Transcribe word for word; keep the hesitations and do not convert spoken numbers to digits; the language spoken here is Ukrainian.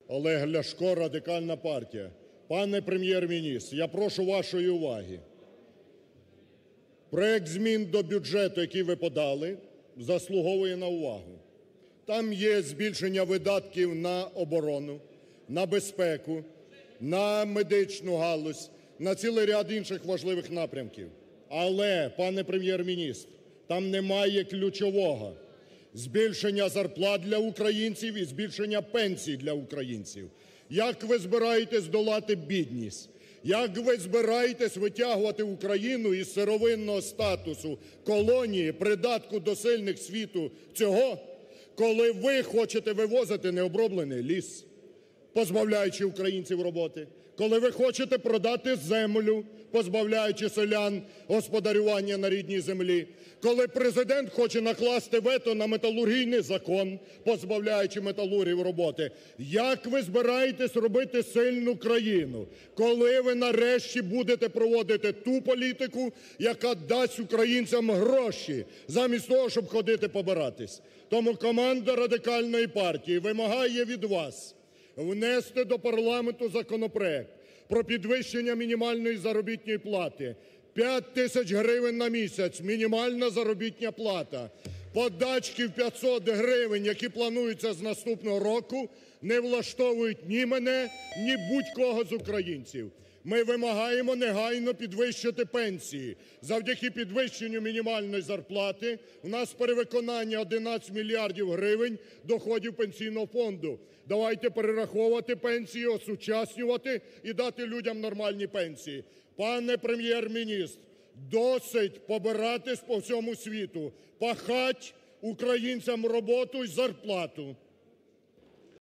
Олег Ляшко, Радикальна партія. Пане Прем'єр-міністр, я прошу вашої уваги. Проект змін до бюджету, який ви подали, заслуговує на увагу. Там є збільшення видатків на оборону, на безпеку, на медичну галузь, на цілий ряд інших важливих напрямків. Але, пане Прем'єр-міністр, там немає ключового – збільшення зарплат для українців і збільшення пенсій для українців. Як ви збираєтесь долати бідність? Як ви збираєтесь витягувати Україну із сировинного статусу колонії, придатку до сильних світу цього, коли ви хочете вивозити необроблений ліс, позбавляючи українців роботи? Коли ви хочете продати землю, позбавляючи селян господарювання на рідній землі? Коли Президент хоче накласти вето на металургійний закон, позбавляючи металургів роботи? Як ви збираєтесь робити сильну країну? Коли ви нарешті будете проводити ту політику, яка дасть українцям гроші, замість того, щоб ходити побиратись? Тому команда Радикальної партії вимагає від вас внести до парламенту законопроект про підвищення мінімальної заробітної плати. п'ять тисяч гривень на місяць – мінімальна заробітна плата. Подачки в п'ятсот гривень, які плануються з наступного року, не влаштовують ні мене, ні будь-кого з українців. Ми вимагаємо негайно підвищити пенсії. Завдяки підвищенню мінімальної зарплати у нас перевиконання одинадцять мільярдів гривень доходів Пенсійного фонду. Давайте перераховувати пенсії, осучаснювати і дати людям нормальні пенсії. Пане Прем'єр-міністр, досить побиратись по всьому світу, пахать українцям роботу і зарплату.